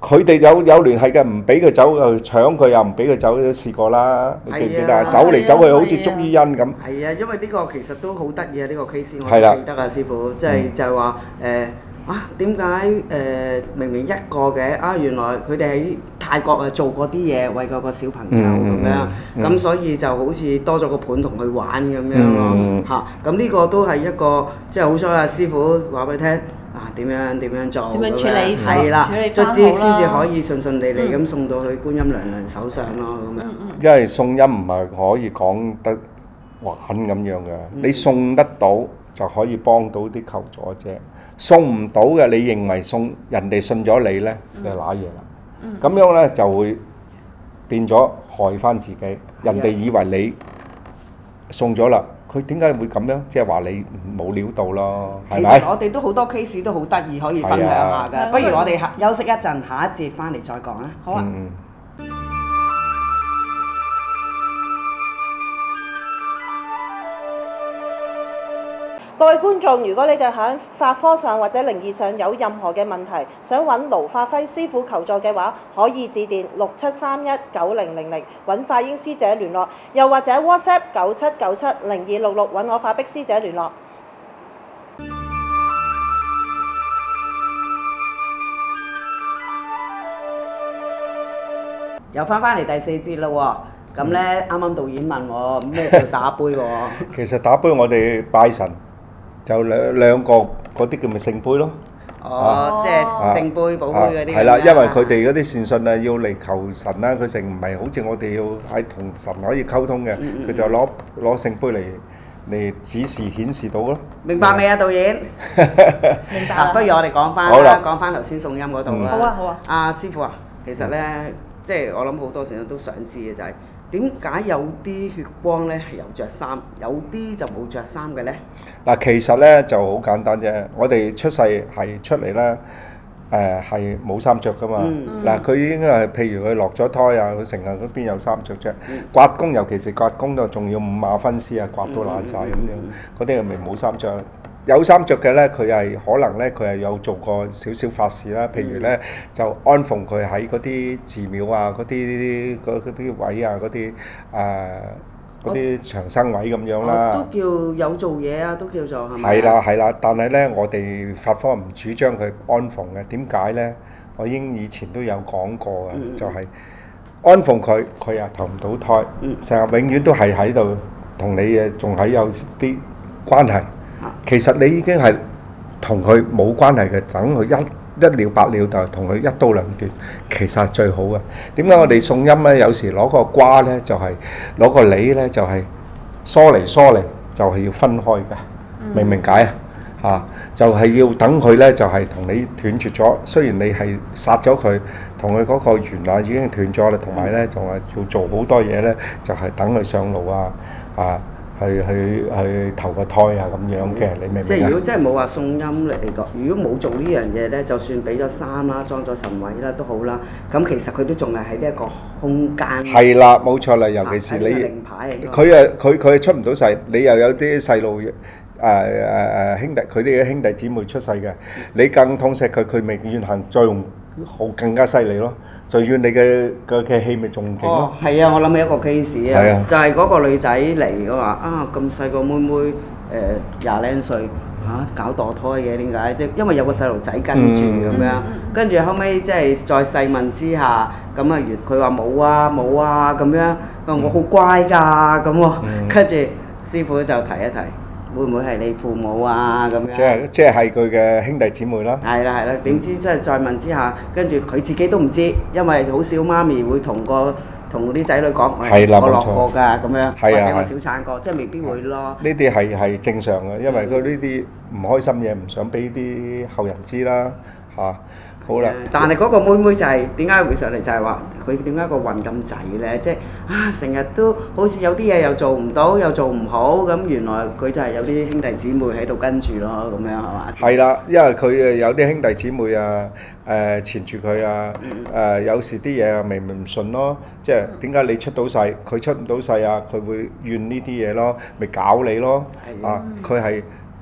佢哋有有聯繫嘅，唔俾佢走又搶佢，又唔俾佢走，都試過啦。你記唔記得啊？ 係啊走嚟走去係啊好似捉伊人咁。 係啊，因為呢個其實都好得意啊！呢個 case 我係啦都記得啊，師傅，即係嗯就係話誒啊，點解誒明明一個嘅啊，原來佢哋喺泰國啊做過啲嘢，為嗰個小朋友嗯咁樣， 嗯咁所以就好似多咗個伴同佢玩咁樣咯嗯嚇。咁呢個都係一個即係好彩啊！師傅話俾你聽啊，點樣點樣做點樣處理咁樣係啦處理， 卒返好啦之先至可以順順利利咁送到去觀音娘娘手上咯咁樣。 因為送音唔係可以講得玩咁樣嘅，你送得到就可以幫到啲求助者，送唔到嘅，你認為送人哋信咗你呢，你就揦嘢啦。咁樣呢就會變咗害翻自己，人哋以為你送咗啦，佢點解會咁樣？即係話你冇料到咯，係咪其實？我哋都好多 case 都好得意，可以分享下係啊㗎。不如我哋下休息一陣，下一節翻嚟再講啦。 好啊。 嗯各位觀眾，如果你哋喺法科上或者靈異上有任何嘅問題，想揾盧發輝師傅求助嘅話，可以致電六七三一九零零零揾法英師姐聯絡，又或者 WhatsApp 九七九七零二六六揾我法碧師姐聯絡。 又翻翻嚟第四節啦喎，咁咧啱啱導演問我咩叫打杯喎？ 其實打杯我哋拜神就兩兩個嗰啲叫咪聖杯咯。 哦，即係聖杯、寶杯嗰啲咁樣。 係啦，因為佢哋嗰啲善信啊，要嚟求神啦，佢成唔係好似我哋要喺同神可以溝通嘅，佢就攞攞聖杯嚟嚟指示顯示到咯。 明白未啊，導演？ 明白啦嗱，不如我哋講翻好啦啦，講翻頭先送音嗰度啦。 好啊好啊。 阿師傅啊，其實咧，即係我諗好多時都想知嘅就係點解有啲血光咧係有着衫，有啲就冇着衫嘅咧？ 嗱，其實咧就好簡單啫。我哋出世係出嚟咧，誒係冇衫着噶嘛。嗱，佢已經係譬如佢落咗胎啊，佢成日嗰邊有衫着啫。刮工尤其是刮工就仲要五馬分屍啊，刮到爛晒咁樣，嗰啲係咪冇衫着？有衫着嘅咧，佢係可能咧，佢係有做過少少法事啦。譬如咧，就安奉佢喺嗰啲寺廟啊、嗰啲嗰嗰啲位啊、嗰啲誒嗰啲長生位咁樣啦。 都叫有做嘢啊，都叫做係咪？ 係啦係啦，但係咧，我哋法科唔主張佢安奉嘅。點解咧？我已經以前都有講過嘅， 嗯就係安奉佢，佢又投唔到胎， 嗯成日永遠都係喺度同你誒，仲係有啲關係。其實你已經係同佢冇關係嘅，等佢一一了百了就同佢一刀兩斷，其實係最好嘅。點解我哋送音咧？有時攞個瓜咧，就係攞個梨咧，就係疏離疏離，就係要分開嘅，明唔明解啊？嚇，就係要等佢咧，就係同你斷絕咗。雖然你係殺咗佢，同佢嗰個緣啊已經斷咗啦，同埋咧仲係要做好多嘢咧，就係等佢上路啊啊！去去去投個胎啊咁樣嘅，你明唔明啊？ 即係如果真係冇話送音嚟講，如果冇做呢樣嘢咧，就算俾咗衫啦、裝咗神位啦都好啦，咁其實佢都仲係喺呢一個空間。 係啦，冇錯啦，尤其是你喺呢個靈牌嚟㗎佢誒佢佢出唔到世，你又有啲細路誒誒誒兄弟，佢哋嘅兄弟姊妹出世嘅，你更痛錫佢，佢咪怨恨再用好更加犀利咯。就怨你嘅嘅嘅氣咪仲勁哦咯。， 係啊，我諗起一個 case 啊係啊， 就係嗰個女仔嚟嘅話啊，咁細個妹妹誒廿零歲嚇搞墮胎嘅點解？即因為有個細路仔跟住咁樣，跟住後尾即係再細問之下，咁啊原佢話冇啊冇啊咁樣，佢話我好乖㗎咁喎，跟住師傅就提一提，會唔會係你父母啊咁樣？ 即係即係係佢嘅兄弟姊妹啦。 係啦係啦，點知即係再問之下，跟住佢自己都唔知，因為好少媽咪會同個同啲仔女講， 係啦我落冇錯過㗎咁樣，或係啊係者我小產過，即係未必會咯。 呢啲係係正常嘅，因為佢呢啲唔開心嘢唔想俾啲後人知啦嚇。好啦， 但係嗰個妹妹就係點解會上嚟？就係話佢點解個運咁滯咧？即係啊，成日都好似有啲嘢又做唔到，又做唔好，咁原來佢就係有啲兄弟姊妹喺度跟住咯，咁樣係嘛？ 係啦，因為佢誒有啲兄弟姊妹啊，誒纏住佢啊，誒有時啲嘢啊明明唔順咯，即係點解你出到世，佢出唔到世啊？佢會怨呢啲嘢咯，咪搞你咯， 係啊啊佢係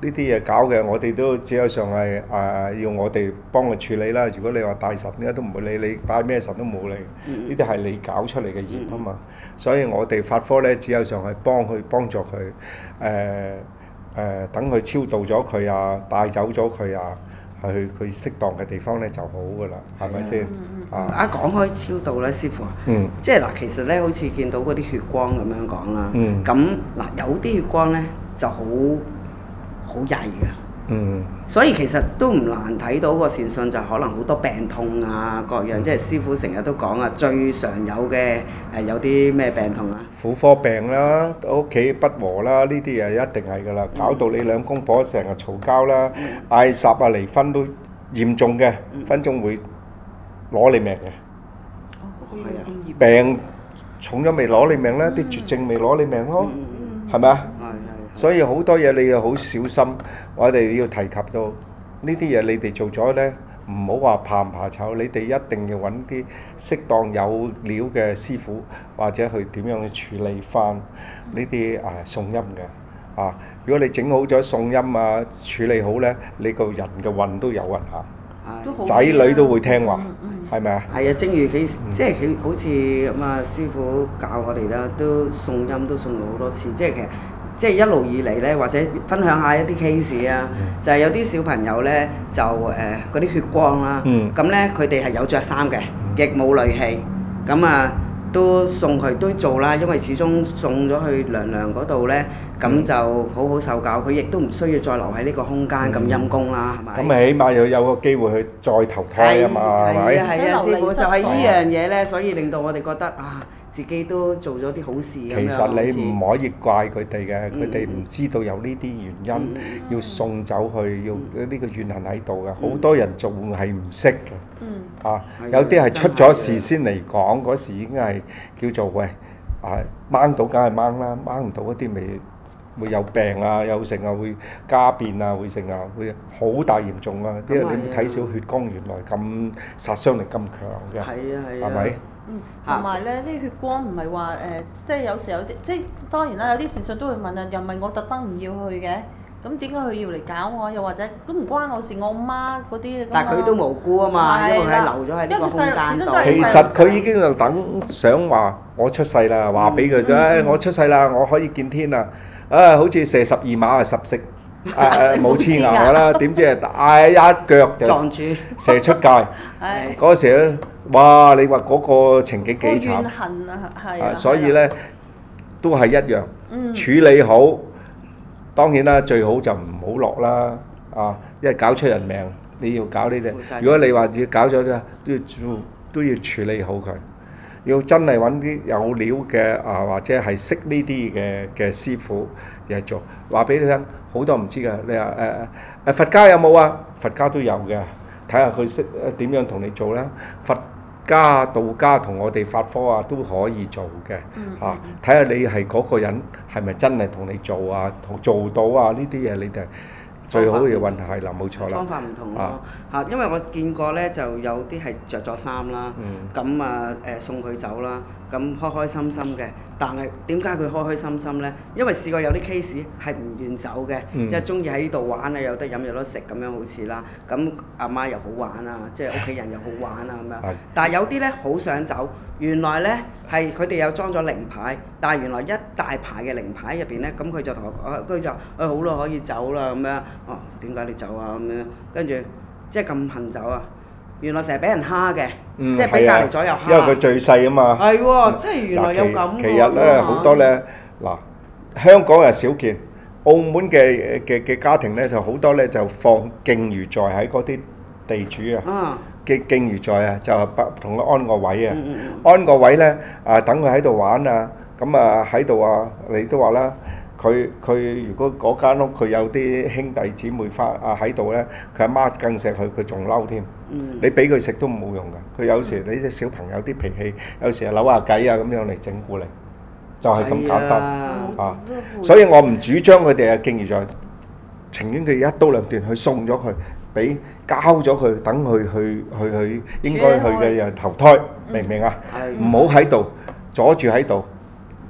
呢啲嘢搞嘅，我哋都只有上係誒要我哋幫佢處理啦。如果你話拜神咧，都唔會理你拜咩神都冇理，呢啲係你搞出嚟嘅業啊嘛。所以我哋法科咧，只有上係幫佢幫助佢誒誒，等佢超度咗佢啊，帶走咗佢啊，去佢適當嘅地方咧就好噶啦，係咪先啊？ 啊講開超度咧，師傅啊， 嗯， 即係嗱，其實咧好似見到嗰啲血光咁樣講啦， 嗯， 咁嗱有啲血光咧就好好曳嘅。 嗯， 所以其實都唔難睇到個善信就可能好多病痛啊各樣，即係師傅成日都講啊，最常有嘅誒有啲咩病痛啊？ 婦科病啦，屋企不和啦，呢啲嘢一定係噶啦，搞到你兩公婆成日嘈交啦，嗌霎啊離婚都嚴重嘅，分鐘會攞你命嘅。病重咗未攞你命咧，啲絕症未攞你命咯，係咪啊？所以好多嘢你要好小心，我哋要提及到呢啲嘢，你哋做咗呢，唔好話怕唔怕醜，你哋一定要揾啲適當有料嘅師傅，或者去點樣去處理翻呢啲啊送陰嘅啊。如果你整好咗送陰啊，處理好呢，你個人嘅運都有運行，仔女都會聽話，係咪啊？ 係啊，正如佢即係佢好似咁啊，師傅教我哋啦，都送陰都送咗好多次，即係其實。即係一路以嚟咧，或者分享下一啲 case 啊，嗯、就係有啲小朋友咧就誒嗰啲血光啦，咁咧佢哋係有着衫嘅，亦冇戾氣，咁啊都送佢都做啦，因為始終送咗去娘娘嗰度咧，咁、嗯、就好好受教，佢亦都唔需要再留喺呢個空間咁、嗯、陰功啦，係咪？ 咁咪起碼又有個機會去再投胎啊嘛，係咪？ 係啊係啊，師傅就係呢樣嘢咧，所以令到我哋覺得啊〜自己都做咗啲好事咁樣。 其實你唔可以怪佢哋嘅，佢哋唔知道有呢啲原因，嗯、要送走去，要呢個怨恨喺度嘅。好、嗯、多人仲係唔識嘅，嗯、啊，有啲係出咗事先嚟講，嗰時已經係叫做喂啊掹到梗係掹啦，掹唔到嗰啲咪會有病啊，有成啊會家變啊，會成啊會好大嚴重啊！因為你睇小血光原來咁殺傷力咁強嘅， 係啊係啊， 係咪？ 嗯，同埋咧啲血光唔係話誒，即係有時有啲，即係當然啦，有啲善信都會問啊，又唔係我特登唔要去嘅，咁點解佢要嚟搞我？又或者都唔關我事，我媽嗰啲。但係佢都無辜啊嘛，因為佢係留咗喺呢個空間度。 其實佢已經就等想話我出世啦，話俾佢啫，我出世啦，我可以見天啦，啊，好似射十二碼啊，十色。誒誒冇黐牙啦，點知啊大一腳就撞住射出界。嗰時咧，哇！你話嗰個情景幾慘？怨恨啊，係啊。所以咧都係一樣，處理好。當然啦，最好就唔好落啦，啊！因為搞出人命，你要搞呢啲。如果你話要搞咗啫，都要做，都要處理好佢。要真係揾啲有料嘅啊，或者係識呢啲嘅嘅師傅嚟做，話俾你聽。好多唔知㗎，你話誒誒佛家有冇啊？佛家都有嘅，睇下佢識點樣同你做啦。佛家、道家同我哋法科啊都可以做嘅嚇，睇下你係嗰個人係咪真係同你做啊，同做到啊呢啲嘢你哋最好嘅運係啦，冇錯啦。 方法唔同咯嚇，因為我見過咧就有啲係着咗衫啦，咁啊誒送佢走啦，咁開開心心嘅。但係點解佢開開心心咧？因為試過有啲 case 係唔願走嘅，即係中意喺呢度玩啊，有得飲有得食咁樣好似啦。咁阿媽又好玩啊，即係屋企人又好玩啊咁樣。但係有啲咧好想走，原來咧係佢哋有裝咗靈牌，但係原來一大排嘅靈牌入邊咧，咁佢就同我講，佢就誒好啦，可以走啦咁樣。哦，點解你走啊咁樣？跟住即係咁恨走啊！原來成日俾人蝦嘅，即係俾隔離左右蝦。因為佢最細啊嘛。 係喎，即係原來有咁喎。 其實咧好多咧，嗱香港係少見，澳門嘅嘅嘅家庭咧就好多咧就放敬如在喺嗰啲地主啊，敬敬如在啊，就係同佢安個位啊，安個位咧啊等佢喺度玩啊，咁啊喺度啊，你都話啦。佢佢如果嗰間屋佢有啲兄弟姊妹翻啊喺度咧，佢阿媽更錫佢，佢仲嬲添。嗯、你俾佢食都冇用㗎。佢有時你啲小朋友啲脾氣，有時係扭下計啊咁樣嚟整蠱你，就係、是、咁簡單啊！啊所以我唔主張佢哋啊敬而在，情願佢一刀兩斷去送咗佢，俾交咗佢，等佢去去去應該去嘅人投胎，明唔明啊？唔好喺度阻住喺度。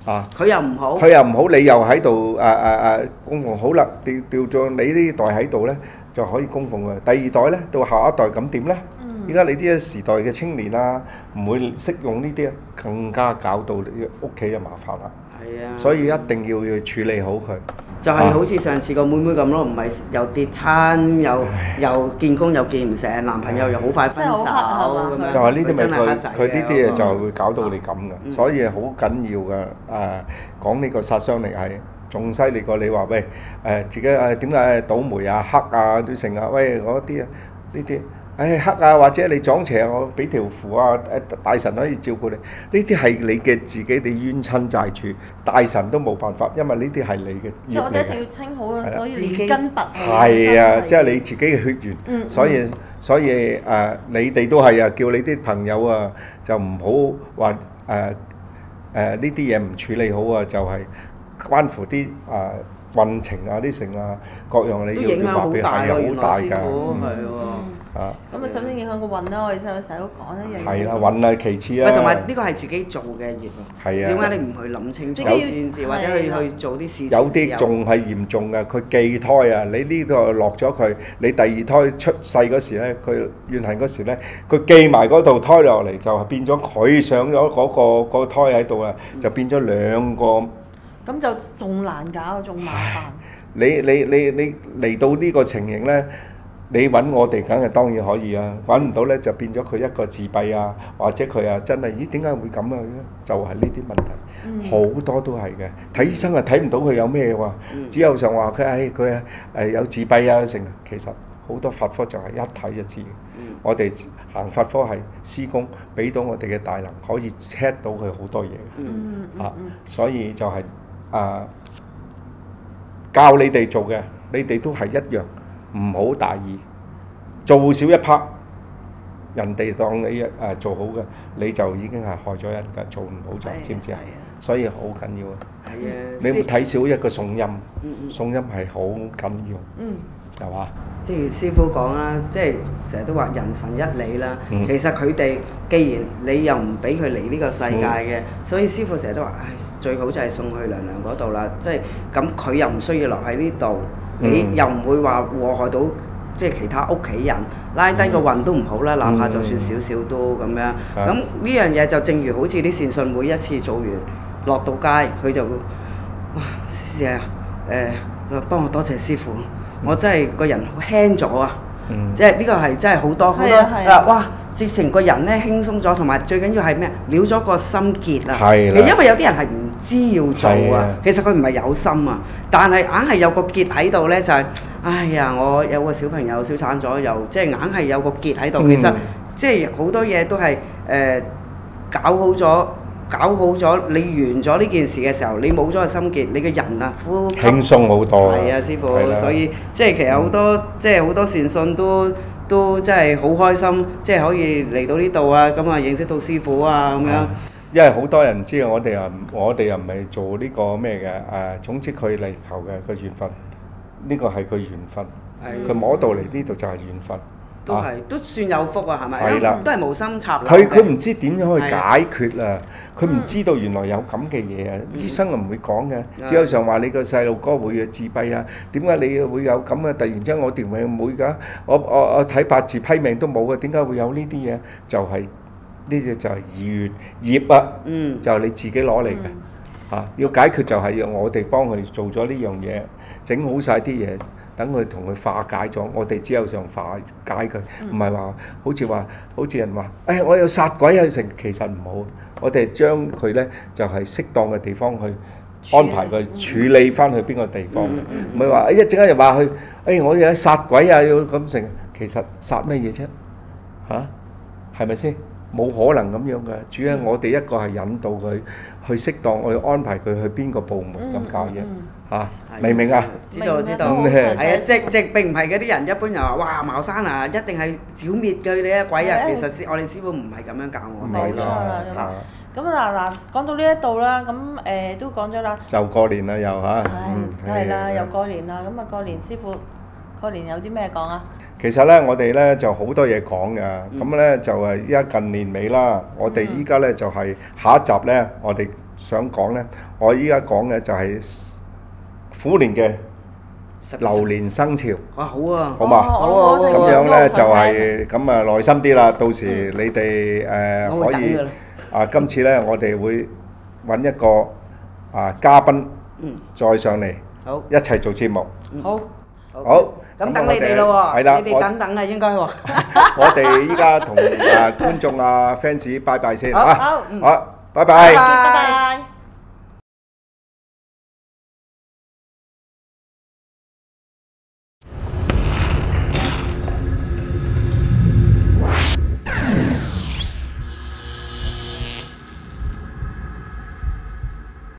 啊， 佢又唔好， 佢又唔好，你又喺度誒誒誒供奉好啦，調調咗你呢代喺度咧就可以供奉嘅。第二代咧到下一代咁點咧？而家你知時代嘅青年啊，唔會識用呢啲啊，更加搞到你屋企就麻煩啦。 係啊， 所以一定要要處理好佢。 就係好似上次個妹妹咁咯，唔係又跌親，又又見工又見唔成，男朋友又好快分手咁樣， 就係呢啲咪真係佢黑仔嘅佢呢啲嘢就嗰個會搞到你咁嘅，所以好緊要嘅。誒講呢個殺傷力係仲犀利過你話喂誒自己誒點解倒霉啊黑啊都成啊喂嗰啲啊呢啲。誒黑啊，或者你撞邪，我俾條符啊！誒大神可以照顧你，呢啲係你嘅自己嘅冤親債主，大神都冇辦法，因為呢啲係你嘅業嚟嘅。 所以我哋一定要清好啊，所以自己連根拔起。 係啊，即係你自己嘅血緣， 嗯所以所以誒，你哋都係啊，叫你啲朋友啊，就唔好話誒誒呢啲嘢唔處理好啊，就係關乎啲誒運程啊、啲成啊各樣你都影響好要要話俾係大喎，原來好大㗎。 師傅係嗯喎。 啊， 咁啊，首先影響個運啦，我哋成日成日都講一樣嘢。 係啦，運係其次喂，同埋啦。 呢個係自己做嘅業喎。 係啊點解你唔去諗清楚自己要先至，或者去係啦去做啲事情？ 有啲仲係嚴重嘅，佢忌胎啊！你呢度落咗佢，你第二胎出世嗰時咧，佢怨恨嗰時咧，佢記埋嗰度胎落嚟，就係變咗佢上咗嗰個嗰個胎喺度啊，就變咗兩個。 咁就仲難搞，仲麻煩。 你你你你嚟到呢個情形咧，你揾我哋梗係當然可以啊，揾唔到咧就變咗佢一個自閉啊，或者佢啊真係咦點解會咁啊？就係呢啲問題，好多都係嘅。睇醫生啊睇唔到佢有咩喎，只有上話佢誒佢誒有自閉啊成，其實好多法科就係一睇就知嘅。我哋行法科係施工，俾到我哋嘅大能可以 check 到佢好多嘢嗯嗯啊，所以就係啊教你哋做嘅，你哋都係一樣。唔好大意，做少一 part，人哋當你誒做好嘅，你就已經係害咗人㗎，做唔好就知唔知啊？所以好緊要啊！ 係啊， 你唔睇少一個誦音， 嗯嗯誦音係好緊要， 嗯， 係嘛？ 即係師傅講啦，即係成日都話人神一理啦。 嗯其實佢哋既然你又唔俾佢嚟呢個世界嘅， 嗯所以師傅成日都話：唉，最好就係送去娘娘嗰度啦。即係咁，佢又唔需要留喺呢度，你嗯又唔會話禍害到即係其他屋企人，拉低個運都唔好啦。哪怕就算少少都咁樣。 嗯咁呢樣嘢就正如好似啲善信每一次做完落到街，佢就會哇師姐啊，誒、佢話幫我多謝師傅。我真係個人好輕咗啊！ 嗯即係呢個係真係好多好多係啊係啊啊！哇，直情個人咧輕鬆咗，同埋最緊要係咩？了咗個心結啊！ 係啦其實因為有啲人係唔知要做啊係啊， 其實佢唔係有心啊，但係硬係有個結喺度咧，就係、哎呀，我有個小朋友小產咗，又即係硬係有個結喺度。 嗯其實即係好多嘢都係誒、呃、搞好咗。搞好咗，你完咗呢件事嘅時候，你冇咗個心結，你嘅人啊呼吸輕鬆好多啊！ 係啊，師傅係，啦所以即係其實好多、即係好多善信都都真係好開心，即係可以嚟到呢度啊，咁啊認識到師傅啊咁樣。 因為好多人知啊，我哋又唔我哋又唔係做呢個咩嘅誒，總之佢嚟求嘅個緣分，呢個係佢緣分， 係佢摸到嚟呢度就係緣分。 都係都算有福啊，係咪？ 係啦都係無心插柳佢嘅佢唔知點樣去係解決啊！佢唔知道原來有咁嘅嘢啊！醫生又唔會講嘅，只有上話你個細路哥會自閉啊？點解你會有咁啊？突然之間我條命唔會㗎，我我我睇八字批命都冇嘅，點解會有呢啲嘢？就係呢啲就係業業啊！ 嗯， 就係你自己攞嚟嘅嚇，要解決就係要我哋幫佢做咗呢樣嘢，整好晒啲嘢。等佢同佢化解咗，我哋只有上化解佢，唔係話好似話好似人話，誒我有殺鬼啊成，其實唔好，我哋將佢咧就係適當嘅地方去安排佢處理翻去邊個地方，唔係話一陣間又話佢，誒我有殺鬼啊要咁成，其實殺咩嘢啫？嚇係咪先？冇可能咁樣嘅，主要我哋一個係引導佢去適當，我要安排佢去邊個部門咁搞嘢嚇，明唔明啊？ 知道知道， 明係白啊，即即並唔係嗰啲人一般人話，哇茅山啊，一定係剿滅佢哋啊鬼啊， 係其實師我哋師傅唔係咁樣教我唔哋係冇錯啦㗎，啊咁嗱嗱，講到呢一度啦，咁誒都講咗啦， 就過年啦又嚇， 係係啦，又過年啦，咁啊過年師傅過年有啲咩講啊？ 其實咧，我哋咧就好多嘢講嘅，咁咧就係依家近年尾啦，我哋依家咧就係下一集咧，我哋想講呢，我依家講嘅就係虎年嘅流年生肖， 哇好啊， 好嘛？ 哦好啊咁樣呢就係係咁啊，耐心啲啦。到時你哋誒可以我會等㗎啦。 啊，今次呢我哋會揾一個啊嘉賓嗯， 再上嚟好， 一齊做節目。 好， 好， 咁等你哋咯喎， 係啦， 你哋等等啊，應該喎。 我哋依家同啊觀眾啊 fans 拜拜先好啊， 好，嗯， 好，拜拜拜。 拜拜。